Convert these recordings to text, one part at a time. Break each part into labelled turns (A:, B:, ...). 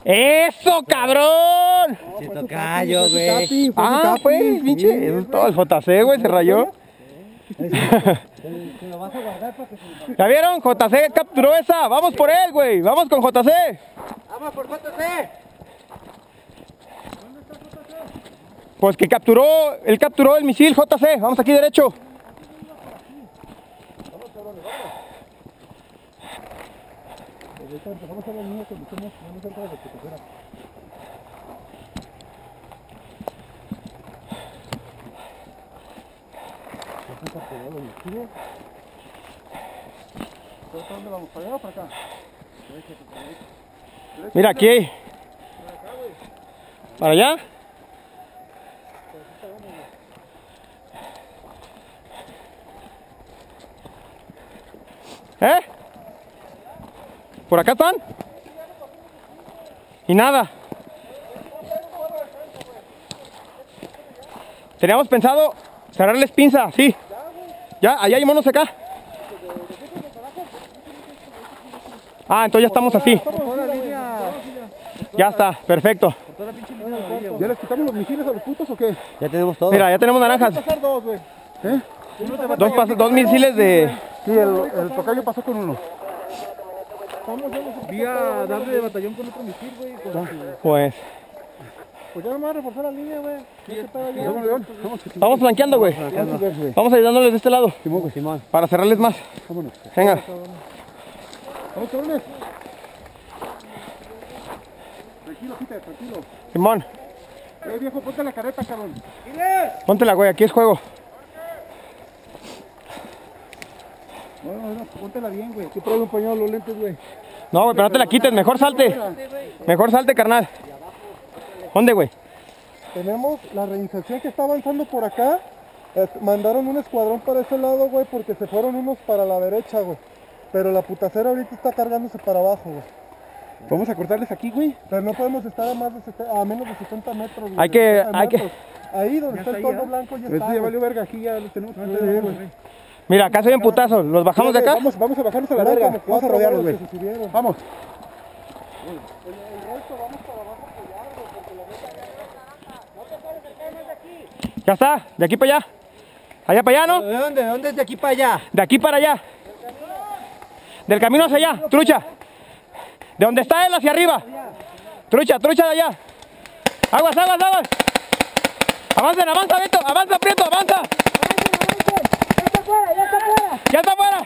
A: ¡Eso, cabrón!
B: Se tocayo, güey.
A: Ah, pues, pinche. Eso es todo el JC, güey, se rayó. ¿Ya vieron? JC capturó esa. Vamos por él, güey. Vamos con JC.
B: Vamos por JC.
A: Pues que él capturó el misil JC. Vamos aquí derecho.
C: ¿Dónde vamos? ¿Para allá o para acá?
A: Mira, aquí. ¿Para allá? ¿Eh? ¿Por acá están? Y nada. Teníamos pensado cerrarles pinza, sí. Ya, allá hay monos acá. Ah, entonces ya estamos así. Ya está, perfecto.
C: ¿Ya les quitamos los misiles a los putos o qué?
B: Ya tenemos todo.
A: Mira, ya tenemos naranjas.
C: Pasar dos, güey. ¿Eh?
A: Dos misiles de...
C: Sí, el tocayo pasó con uno.
D: Vi a darle de batallón con otro misil, güey.
A: Pues...
C: Pues ya vamos a reforzar la línea, güey.
A: Vamos flanqueando, güey. Vamos ayudándoles de este lado.
B: Simón.
A: Para cerrarles más.
C: Vámonos.
A: Venga.
C: Vamos, cabrones. Tranquilo, Peter, tranquilo.
A: Simón,
C: Viejo, ponte la careta, cabrón.
A: póntela, güey. Aquí es juego.
C: No, póntela bien, güey. Aquí trae un pañuelo, los lentes, güey.
A: No, güey, pero no te la quites. Mejor salte. Mejor salte, carnal. ¿Dónde, güey?
C: Tenemos la reinserción que está avanzando por acá. Mandaron un escuadrón para ese lado, güey, porque se fueron unos para la derecha, güey. Pero la putacera ahorita está cargándose para abajo, güey.
D: Vamos a cortarles aquí, güey.
C: Pero no podemos estar a menos de 70 metros, güey.
A: Hay que-
C: 70
A: hay que-
C: metros. Ahí donde está el toldo blanco ya
D: Este
C: está,
D: ya
C: güey.
D: valió verga, aquí ya los tenemos.
A: Mira, acá se ven putazos. ¿Los bajamos de acá?
C: Vamos a bajarnos a la
D: Eran
C: verga.
D: como vamos a rodearlos, güey.
C: Vamos.
A: Ya está. De aquí para allá. Allá para allá, ¿no?
B: ¿De dónde? ¿De dónde es de aquí para allá?
A: De aquí para allá. Del camino hacia allá, trucha. De donde está él hacia arriba. Trucha, trucha de allá. Aguas, aguas, aguas. Avancen, avanza, Beto. Avanza, Prieto, avanza. Ya está fuera.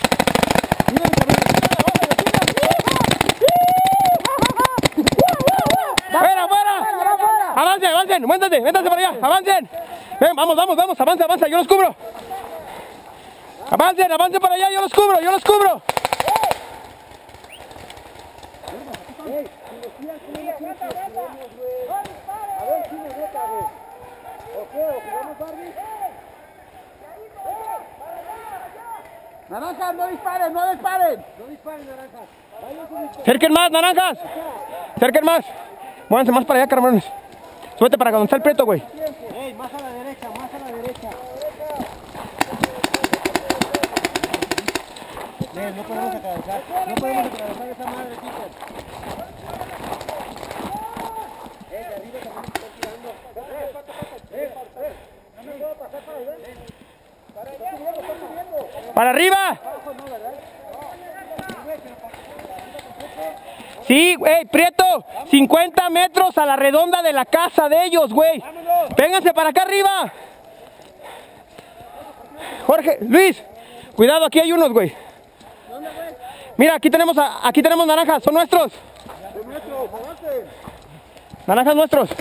A: Fuera, fuera. Avancen, avancen. Méntate, méntate para allá. Avancen. Ven, vamos, vamos, vamos. Avanza, avanza. Yo los cubro. Avancen, avancen para allá. Yo los cubro, yo los cubro.
C: Naranjas, no disparen, no disparen.
A: Cerquen más, naranjas. Cerquen más. Muévanse más para allá, cabrones. Súbete para donde está el Prieto, güey.
B: Ey, más a la derecha, más a la derecha. No podemos atravesar. No podemos atravesar esa madre, Peter. De arriba también están tirando. No me puedo pasar para allá.
A: ¡Para arriba! Sí, güey, Prieto, 50 metros a la redonda de la casa de ellos, güey. Vénganse para acá arriba. Jorge, Luis, cuidado, aquí hay unos, güey. Mira, aquí tenemos naranjas, son nuestros. Naranjas nuestros.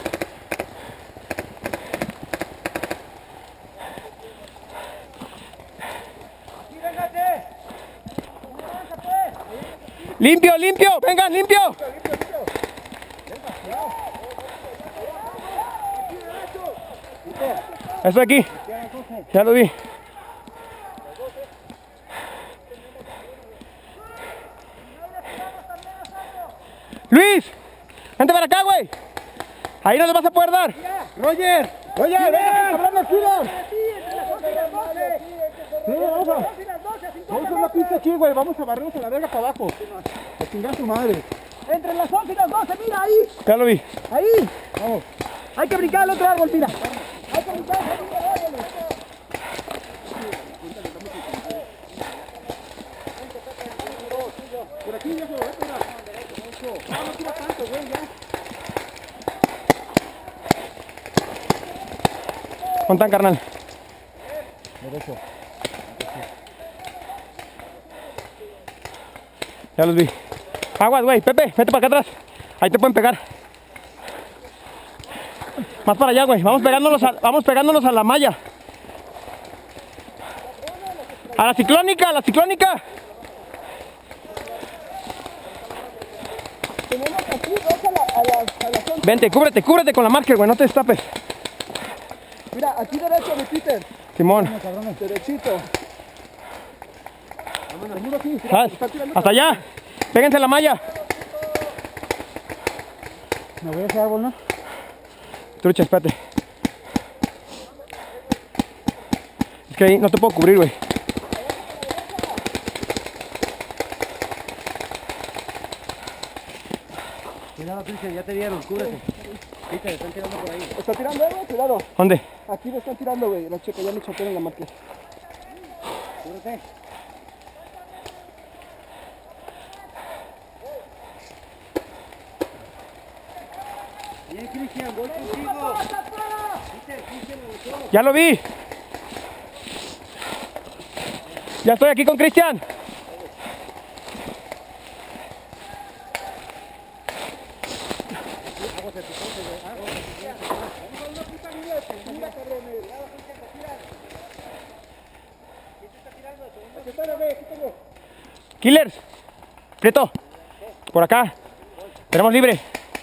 A: Limpio, limpio, vengan, limpio. Eso aquí. Ya lo vi. Luis, vente para acá, güey. Ahí no le vas a poder dar.
C: Roger, oye, ven, cabrón, aquí, sí, vamos a hacer la pista aquí, güey. Vamos a barrernos a la verga para abajo. A chingar su madre.
B: Entre las 11 y las 12, mira ahí.
A: Ya lo vi.
B: Ahí. Vamos. Hay que brincar al otro árbol, mira. Hay que brincar al otro árbol. Por aquí ya se lo ve, mira. No tira tanto, güey, ya.
A: Montan, carnal.
C: Derecho.
A: Ya los vi. Aguas, güey. Pepe, vete para acá atrás. Ahí te pueden pegar. Más para allá, güey. Vamos pegándonos a la malla. A la ciclónica, a la ciclónica.
B: Tenemos aquí dos a la zona.
A: Vente, cúbrete con la marker, güey. No te destapes.
B: Mira, aquí derecho, mi Peter.
A: Simón.
B: Derechito.
A: Hasta allá. Péguense a la malla.
D: Me voy a ese árbol, ¿no?
A: Trucha, espérate. Es que ahí no te puedo cubrir, güey.
B: Cuidado, Cristian, ya te vieron, cúbrete. Cristian, están tirando por ahí. Está tirando, güey, cuidado.
A: ¿Dónde?
B: Aquí lo están tirando, güey. La checa, ya me choqué en la marca. Cúbrete. Bien, Cristian, voy contigo.
A: Ya lo vi. Ya estoy aquí con Cristian. Killers. Prieto. Por acá. Tenemos libre.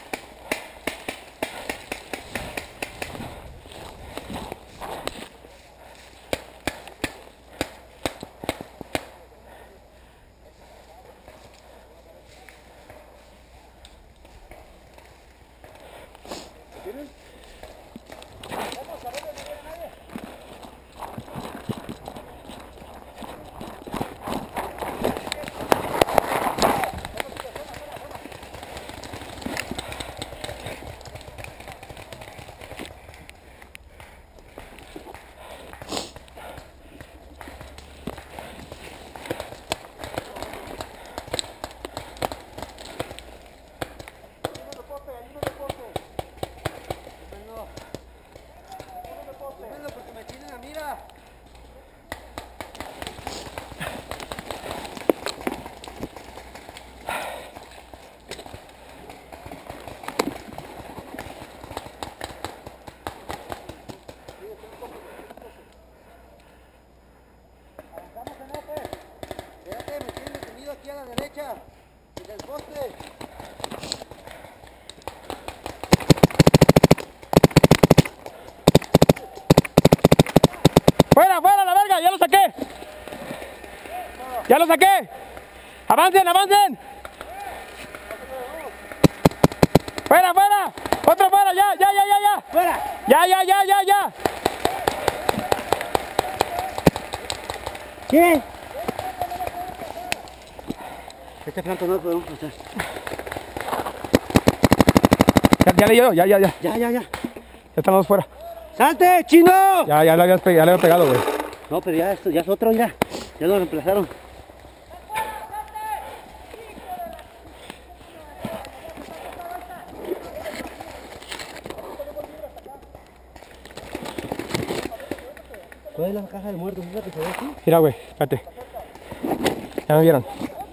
A: ¡Fuera, fuera, la verga! ¡Ya lo saqué! ¡Ya lo saqué! ¡Avancen, avancen! ¡Fuera, fuera! ¡Otro fuera! ¡Ya, ya, ya, ya, ya!
B: ¡Fuera!
A: ¡Ya, ya, ya, ya, ya!
B: ¿Qué? Este planto no lo podemos pasar.
A: Ya le dio, ya, ya, ya.
B: Ya.
A: Ya están los dos fuera.
B: ¡Salte, chino!
A: Ya le había pegado, güey.
B: No, pero ya esto, ya es otro, mira. Ya lo reemplazaron. ¿Cuál es la caja del muerto? ¿Es la que se ve aquí?
A: Mira, güey, espérate. Ya me vieron.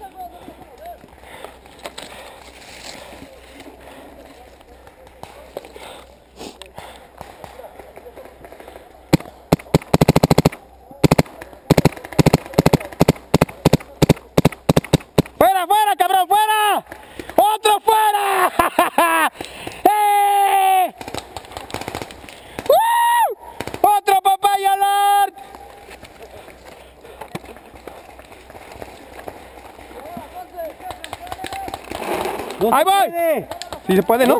A: ¡Fuera, fuera, cabrón, fuera! ¡Otro fuera! ¡Eh! ¡Woo! ¡Otro papaya alert!
B: No
A: ¡Ahí
B: se
A: voy!
B: puede.
A: Sí se puede, ¿no?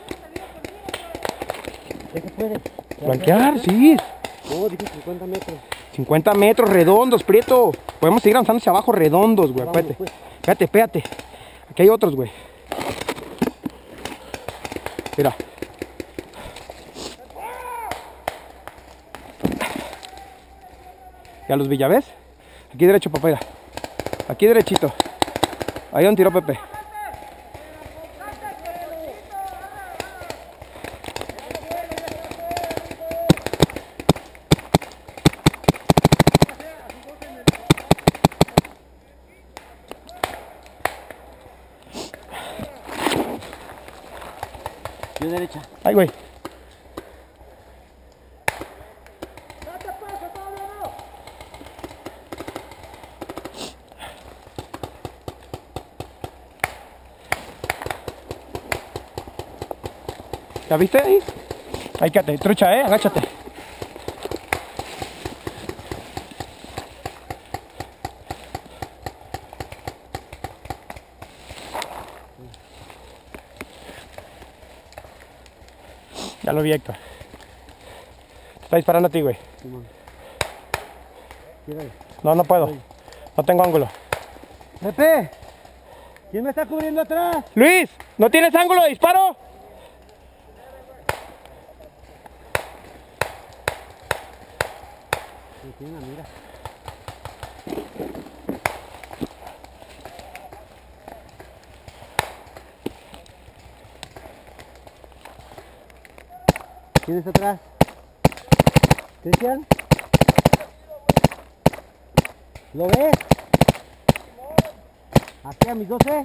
B: ¿Ya se puede?
A: Blanquear, sí.
B: No, dije 50 metros.
A: 50 metros redondos, Prieto. Podemos seguir avanzando hacia abajo redondos, güey. Espérate, espérate, espérate. Aquí hay otros, güey. Mira. Ya los vi, ¿ya ves? Aquí derecho, papá, mira. Aquí derechito. Ahí donde tiró Pepe.
B: Yo derecha.
A: Ay, güey. ¿Ya viste ahí? Ahí quédate, trucha, agáchate. Ya lo vi, Héctor. Está disparando a ti, güey. No, no puedo. No tengo ángulo.
B: Pepe, ¿quién me está cubriendo atrás?
A: Luis, ¿no tienes ángulo de disparo?
B: Tiene una mira. ¿Quién está atrás? ¿Cristian? ¿Lo ves? ¿Aquí a mis 12?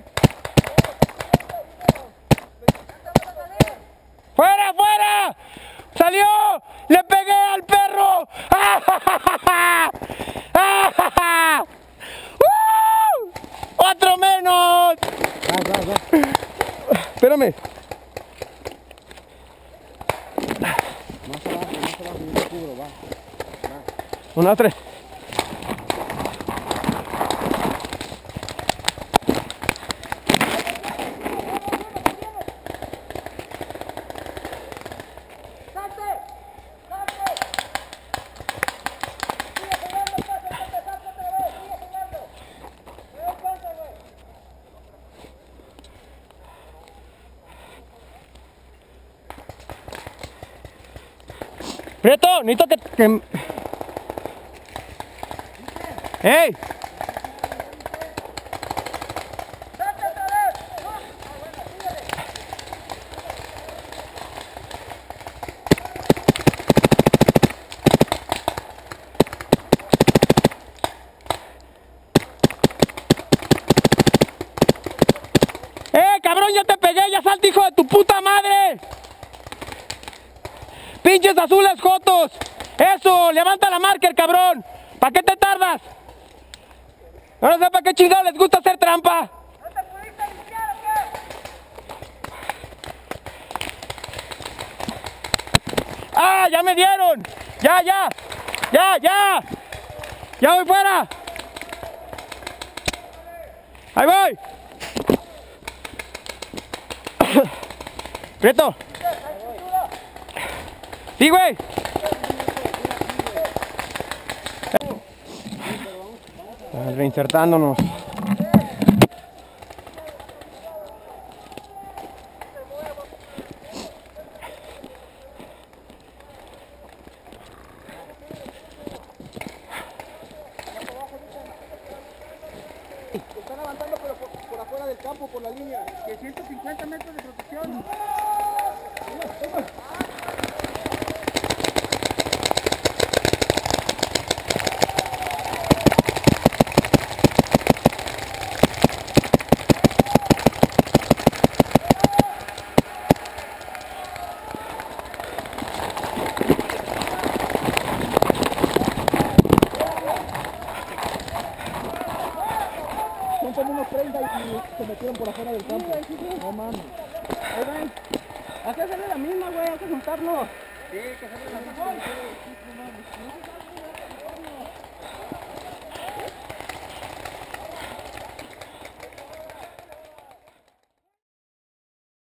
A: ¡Fuera, fuera! ¡Salió! ¡Le pegué al perro! ¡Ah, ja, ja, ja, ja! ¡Ah, ja, ja! ¡Uh! ¡Otro menos!
B: Va.
A: Espérame.
B: Más abajo, yo te cubro, va.
A: 1 a 3. Prieto, necesito que... ¡Ey! ¡Cabrón, ya te pegué! ¡Ya salte, hijo de tu puta madre! ¡Pinches azules jotos! ¡Eso! ¡Levanta la marker, cabrón! ¿Para qué te tardas? No sé para qué chingados les gusta hacer trampa.
E: ¿No te pudiste limpiar o qué?
A: ¡Ah! ¡Ya me dieron! ¡Ya! ¡Ya voy fuera! ¡Ahí voy! ¡Prieto! ¡Sí, güey! Reinsertándonos.
C: Están avanzando pero por afuera del campo, por la línea. Que 150 metros de protección. Son como unos 30 y se metieron por afuera del campo. No mames.
B: Hay que hacerle la misma, güey, hay que juntarnos.
C: Sí, que sale la misma.